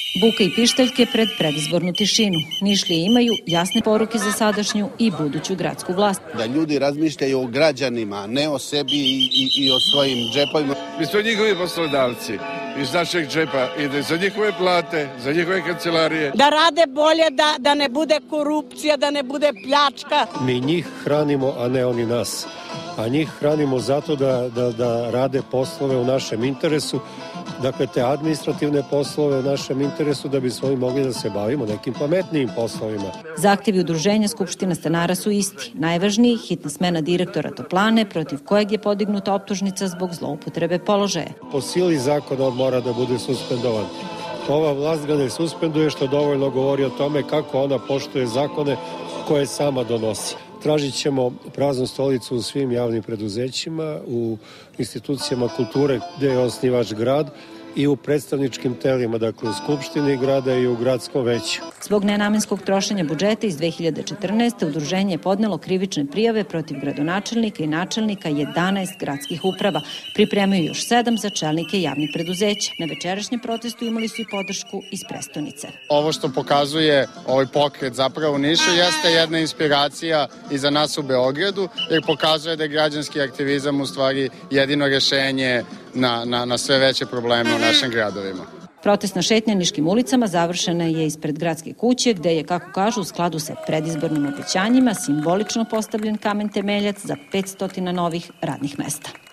Buka i pištaljke pred predizbornu tišinu. Nišlije imaju jasne poruke za sadašnju i buduću gradsku vlast. Da ljudi razmišljaju o građanima, ne o sebi i o svojim džepovima. Mi smo njihovi poslodavci. Iz našeg džepa ide za njihove plate, za njihove kancelarije. Da rade bolje, da ne bude korupcija, da ne bude pljačka. Mi njih hranimo, a ne oni nas. A njih hranimo zato da rade poslove u našem interesu, dakle te administrativne poslove u našem interesu da bi smo mogli da se bavimo nekim pametnijim poslovima. Zahtevi udruženja Skupština stanara su isti. Najvažniji, hitna smena direktora toplane, protiv kojeg je podignuta optužnica zbog zloupotrebe položaja. Po sili zakona on mora da bude suspendovan. Ova vlast ga ne suspenduje, što dovoljno govori o tome kako ona poštuje zakone koje sama donosi. Tražit ćemo praznu stolicu u svim javnim preduzećima, u institucijama kulture gde je osnivač grad i u predstavničkim telima, dakle u Skupštini grada i u gradskom veću. Zbog nenamenskog trošenja budžeta iz 2014. udruženje je podnelo krivične prijave protiv gradonačelnika i načelnika 11 gradskih uprava. Pripremaju još 7 za čelnike javnih preduzeća. Na večerašnjem protestu imali su i podršku iz prestonice. Ovo što pokazuje ovaj pokret zapravo u Nišu jeste jedna inspiracija i za nas u Beogradu, jer pokazuje da je građanski aktivizam u stvari jedino rješenje na sve veće probleme u našim gradovima. Protestna šetnja niškim ulicama završena je ispred gradske kuće, gde je, kako kažu, u skladu sa predizbornim obećanjima simbolično postavljen kamen temeljac za 500 novih radnih mesta.